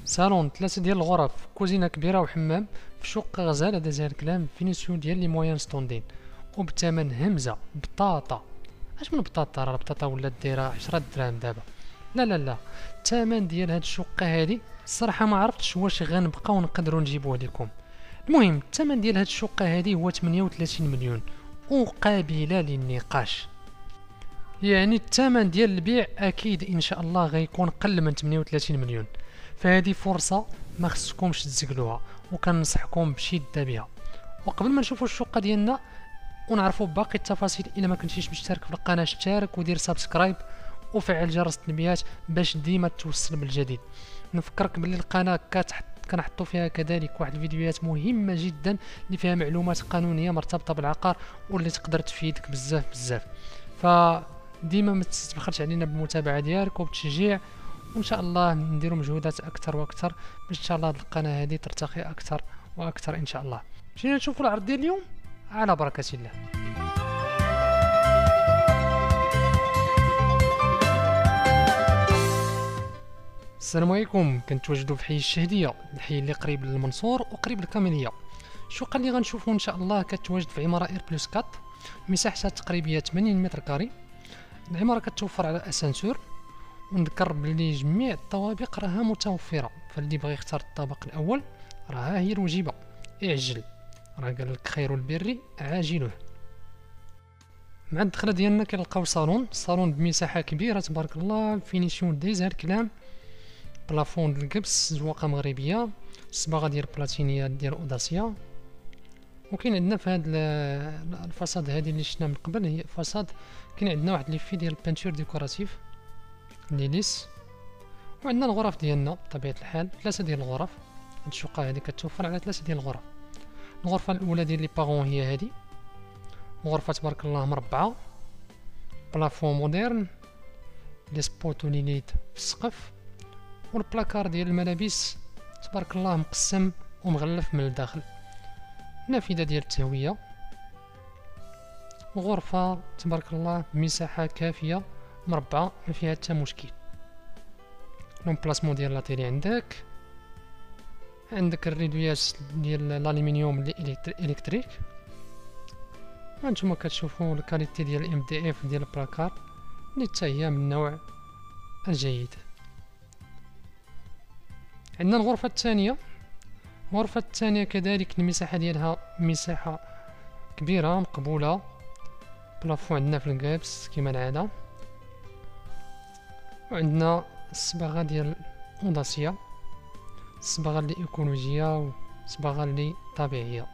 صالون 3 ديال الغرف، كوزينه كبيره وحمام في شقه غزاله داز هاد الكلام، فينيسيون ديال لي مويان ستوندين وبثمن همزه. بطاطا، اش من بطاطا؟ راه البطاطا ولات دايره 10 دراهم دابا. لا لا لا، الثمن ديال هاد الشقه هادي الصراحه ما عرفتش واش غنبقاو نقدروا نجيبوه لكم. المهم الثمن ديال هاد الشقه هادي هو 38 مليون وقابله للنقاش. يعني الثمن ديال البيع اكيد ان شاء الله غيكون قل من 38 مليون. فهذه فرصه ما خصكمش تزقلوها، وكنصحكم بشده بها. وقبل ما نشوفوا الشقه ديالنا ونعرفوا باقي التفاصيل، الا ما كنتيش مشترك في القناه اشترك ودير سبسكرايب وفعل جرس التنبيهات باش ديما توصل بالجديد. نفكرك باللي القناه كنحطوا فيها كذلك واحد الفيديوهات مهمه جدا اللي فيها معلومات قانونيه مرتبطه بالعقار واللي تقدر تفيدك بزاف بزاف. فديما ما تبخلش علينا بالمتابعه ديالك وبالتشجيع، وان شاء الله نديروا مجهودات اكثر واكثر باش ان شاء الله القناه هذه ترتقي اكثر واكثر ان شاء الله. مشينا نشوفوا العرض ديال اليوم على بركه الله. السلام عليكم، كنتواجدوا في حي الشهديه، الحي اللي قريب للمنصور وقريب للكاميليه. الشقه اللي غنشوفوا ان شاء الله كتواجد في عماره اير بلس 4، مساحتها تقريبا 80 متر كاري. العماره كتوفر على اسانسور، ونذكر بلي جميع الطوابق راها متوفره، فاللي بغى يختار الطابق الاول راها هي الوجيبه. اعجل، راه قال لك خير البر عاجله. مع الدخله ديالنا كنلقاو صالون بمساحه كبيره تبارك الله، الفينيسيون دايزها الكلام، بلافون ديال القبس، زواقه مغربيه، الصباغه ديال بلاتينيه ديال اوداسيا. وكاين عندنا في هاد الفصاد هادي اللي شفنا من قبل، هي فصاد كاين عندنا واحد لي في ديال البانتور ديكوراتيف اللي ليس. وعندنا الغرف ديالنا بطبيعه الحال 3 ديال الغرف. هاد الشقه هادي كتوفر على 3 ديال الغرف. الغرفه الاولى ديال لي باغون هي هادي، غرفه تبارك الله مربعه، بلافون مودرن، لي سبوتولينيت في السقف، والبلاكار ديال الملابس تبارك الله مقسم ومغلف من الداخل، نافذه ديال التهويه. غرفه تبارك الله بمساحه كافيه مربعه ما فيها حتى مشكل. لومبلاسمون ديال لاتيلي عندك الريدويات ديال الالومنيوم اللي الكتريك. هانتوما كتشوفوا الكاليتي ديال الام دي اف ديال البلاكار اللي حتى هي من النوع الجيد. عندنا الغرفه الثانيه كذلك المساحه ديالها مساحه كبيره مقبوله، بلافون عندنا في القابس كما العاده، وعندنا الصباغه ديال اوداسيا، الصباغه اللي ايكولوجيه وصباغه اللي طبيعيه.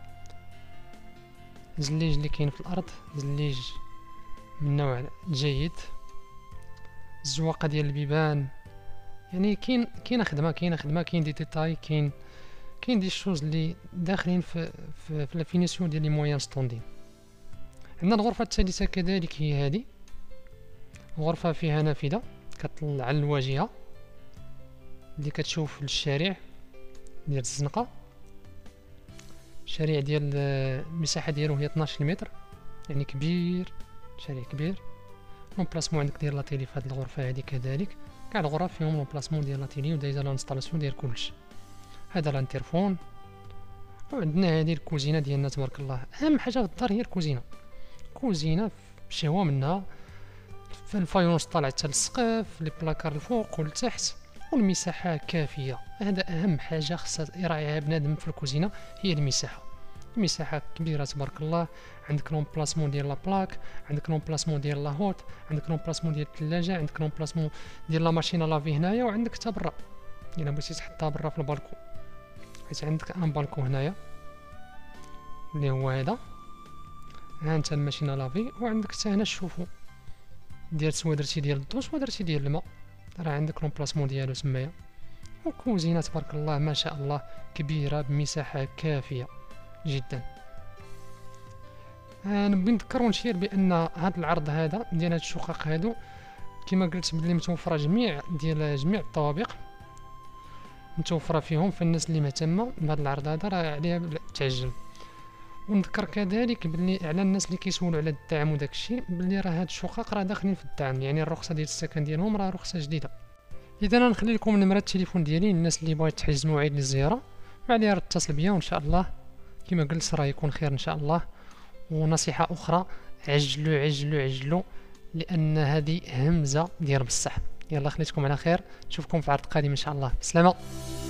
الزليج اللي كاين في الارض زليج من نوع جيد. الزواقه ديال البيبان، يعني كاين خدمه كاين دي ديتاي، كاين دي شوز اللي داخلين في لا فينيسيون ديال لي مويان ستوندين. عندنا الغرفه الثالثه كذلك هي هذه، غرفه فيها نافذه كتطلع على الواجهه اللي كتشوف الشارع ديال الزنقه. الشارع ديال المساحه ديالو هي 12 متر، يعني كبير، شارع كبير. لومبلاسمون عندك ديال لاتيلي في هذه الغرفه هذه كذلك، كاع الغرف فيهم لومبلاسمون ديال لاتيلي ودايزه لانستالاسيون ديال كلشي. هذا الانترفون. وعندنا هذه الكوزينه ديالنا تبارك الله. اهم حاجه في الدار هي الكوزينه، كوزينه بشهوه منها، الفايونس طالع حتى للسقف، لي بلاكار الفوق والتحت، والمساحه كافيه. هذا اهم حاجه خصها يراعيها بنادم في الكوزينه، هي المساحه كبيره تبارك الله. عندك لومبلاسمون ديال لا بلاك، عندك لومبلاسمون ديال لا هوت، عندك لومبلاسمون ديال الثلاجه، عندك لومبلاسمون ديال لا ماشين لافي هنايا، وعندك حتى برا الا بغيتي تحطها برا في البالكون، حيت عندك ان بالكون هنايا اللي هو هذا. ها انت الماشين لافي، وعندك حتى هنا الشوفو ديال سوا درتي ديال الدوش ودرتي ديال الماء، راه عندك لومبلاسمون ديالو تمايا. وكوزينه تبارك الله ما شاء الله كبيره بمساحه كافيه جدا. نبغي نذكر ونشير بان هذا العرض هذا ديال هاد الشقق هادو كما قلت بلي متوفره جميع الطوابق متوفره فيهم، فالناس اللي مهتمه بهذا العرض هذا راه عليها تعجل. ونذكر كذلك بلي على الناس اللي كيسولوا على الدعم وداك الشيء، بلي راه هاد الشقق راه داخلين في الدعم، يعني الرخصه ديال السكن ديالهم راه رخصه جديده. اذا انا نخلي لكم نمره التليفون ديالي للناس اللي بغات تحجز موعد للزياره، ما عليها اتصل بيا وان شاء الله كما قلت راه يكون خير ان شاء الله. ونصيحه اخرى، عجلوا عجلوا عجلوا، لان هذه همزه ديال بصح. يلا خليتكم على خير، نشوفكم في عرض قادم ان شاء الله. بسلامه.